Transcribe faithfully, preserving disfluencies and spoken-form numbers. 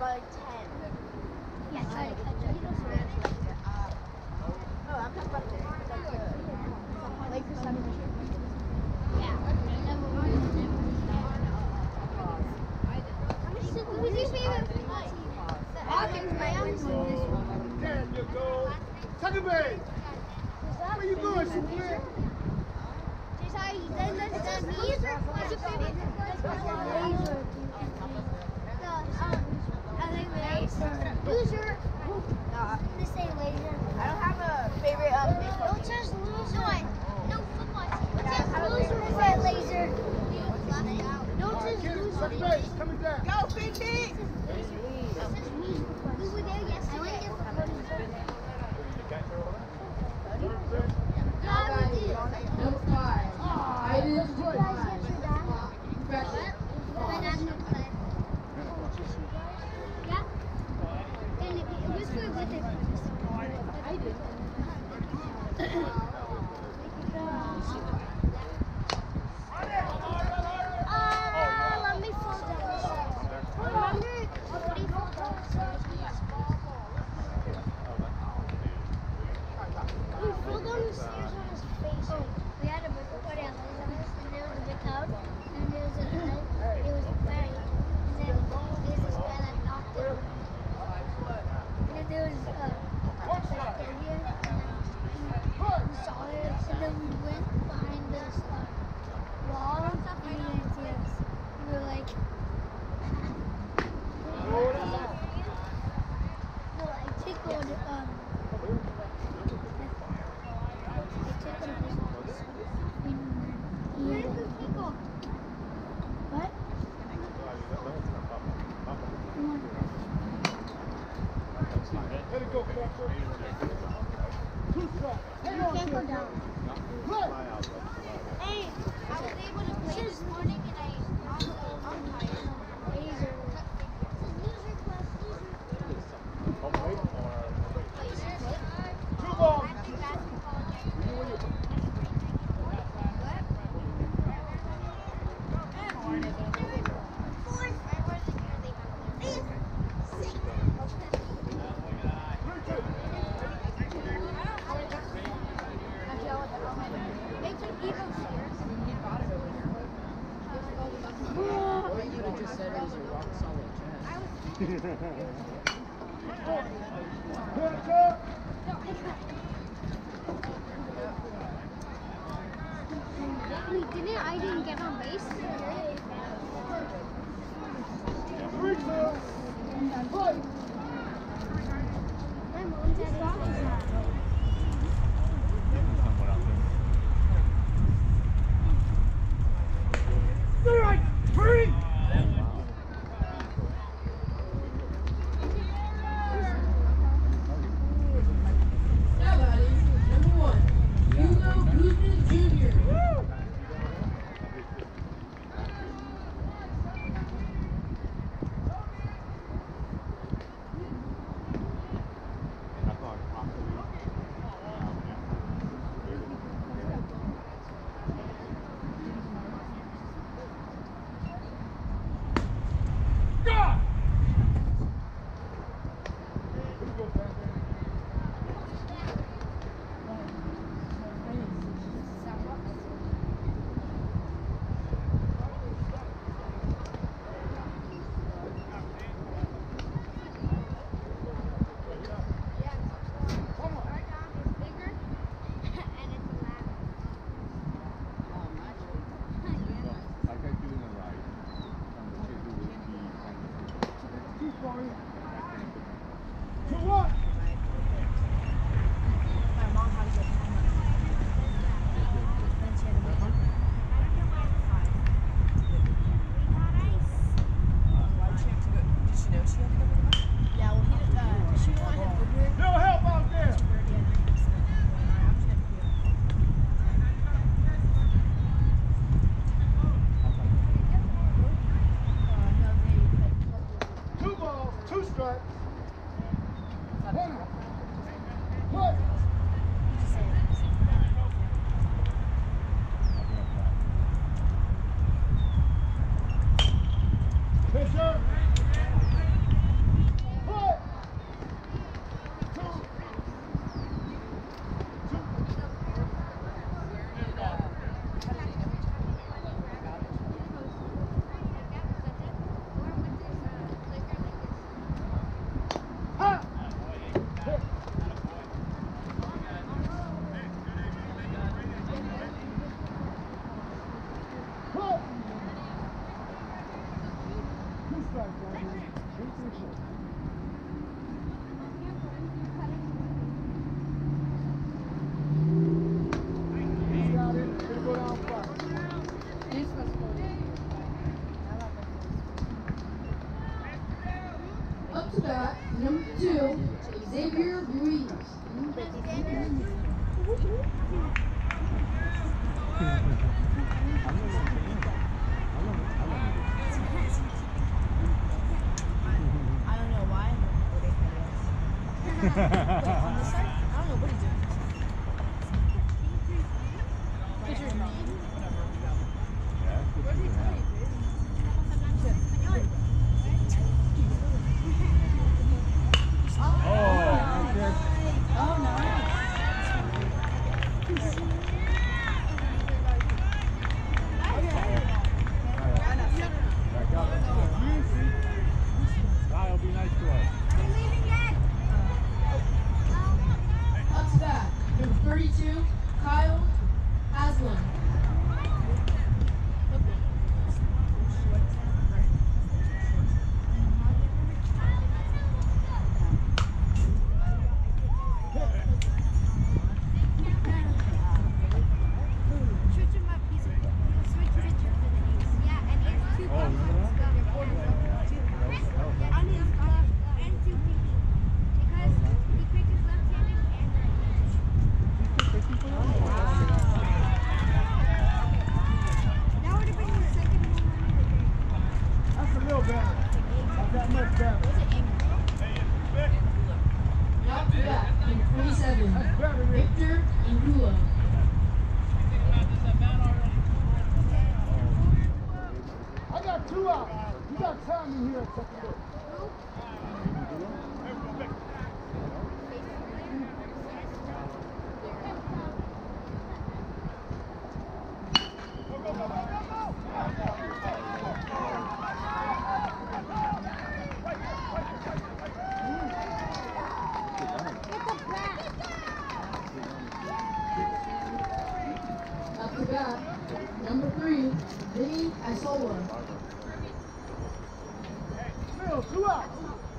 like ten. Yeah, try to catch it. No, I'm talking about this. Like the seven. Yeah. Never mind. Who's your favorite football team? The Falcons, Miami. There you go. Second base. Where you going, Superman? Sorry, then the the bees are what's your favorite laser? The um, I like laser. Loser. They say laser. I don't have a favorite um baseball Don't team. just loser. No, no football team. What's your loser? They say laser. Don't just loser. Second base, coming down. Go, Big D! We were there yesterday. Yeah, we did. Number five. I did. Did you guys get your dad? My national play. Yeah. And it, it was for with it. I did. Ah, let me fall down. Remember when he fell down? He fell down the stairs on his face. Oh, we had a big party at Liza's, and there was a big house, and there was a it was very, and then there was this guy that knocked it. And then there was uh, a doctor here, and then we saw it, and then we went behind this uh, wall, and we didn't see us. We were like, no, I tickled, um, what? Let it go, catcher. Two strikes. You can't go down. Play. Hey, I was able to play this morning and I also I'm tired. Laser. Loser class, loser. Two balls. Catcher. Wait, didn't I didn't get on base? Three, two. Play. My mom's at it. Strike. Three. Now, buddies, number one, Hugo Guzman Junior God. Here we go, Catcher. Two, one. No help out there. Two balls, two strikes. One out. Play. Pitcher. strikes, Andrew. Two, three, four. He's got it. Gonna go down five. This was for Up to bat, number two, Xavier Ruiz. I don't know why. Wait, on this side? I don't know what he's doing. Pitcher's name? Where's he playing? Oh, okay. Oh, no. Back up. Kyle, be nice to us. Up to bat, number thirty-two, Kyle Haslam. That's a little better. Not that much better. Up to bat, number twenty-seven, That's better, Rick. Victor Angulo. I got two out. You got time in here at second base. Up to bat, number three, Vinny Isola. Bill, two out.